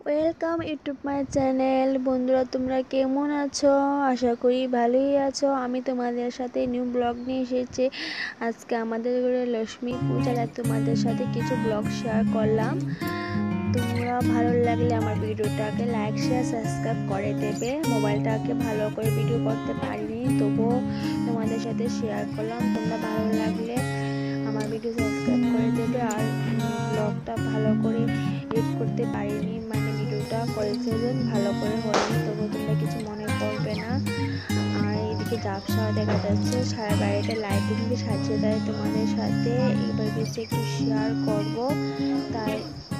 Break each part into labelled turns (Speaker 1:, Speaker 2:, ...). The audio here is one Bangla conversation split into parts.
Speaker 1: Welcome YouTube my channel. বন্ধুরা, তোমরা কেমন আছো? আশা করি ভালোই আছো। আমি তোমাদের সাথে নিউ ব্লগ নিয়ে এসেছি। আজকে আমাদের ঘরে লক্ষ্মী পূজার তোমাদের সাথে কিছু ব্লগ শেয়ার করলাম। তোমরা ভালো লাগলে আমার ভিডিওটাকে লাইক শেয়ার সাবস্ক্রাইব করে দেবে। মোবাইলটাকে ভালো করে ভিডিও করতে পারিনি, তবুও তোমাদের সাথে শেয়ার করলাম। তোমরা ভালো লাগলে আমার ভিডিও সাবস্ক্রাইব করে দেবে। আর ব্লগটা ভালো করে এডিট করতে পারিনি, মানে ভিডিওটা করেছে ভালো করে হয়নি, তবুও তোমরা কিছু মনে করবে না। আর এইদিকে ঝাপসাও দেখা যাচ্ছে, সারা বাড়িতে লাইটিং দিয়ে সাজিয়ে দেয়। তোমাদের সাথে এবার বেশি একটু শেয়ার করবো, তাই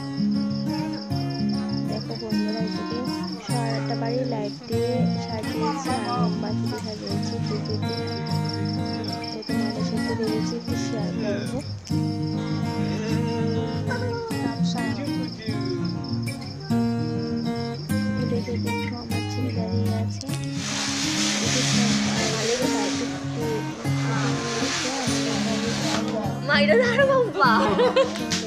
Speaker 1: দেখো বন্ধুরা, এদিকে সারাটা বাড়ি লাইট দিয়ে সাজিয়েছি, আর মোমবাতি দিয়ে সাজিয়েছি পুজোতে। তো তোমাদের সাথে ভেবেছি একটু শেয়ার করবো। দেখে দেখো আমার ছেলে দাঁড়িয়ে আছে।
Speaker 2: মাইরা ধারা বাবা